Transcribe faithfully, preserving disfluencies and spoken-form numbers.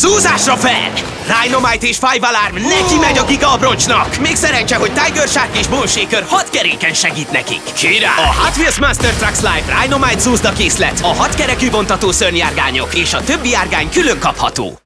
Zúzásra fel! Rhinomite és Five Alarm neki megy a giga abroncsnak! Még szerencse, hogy Tiger Shark és Bone Shaker hat keréken segít nekik. Király! A Hot Wheels Monster Trucks Live Rhinomite zúzda készlet, a hat kerekű vontató szörnyjárgányok és a többi járgány külön kapható.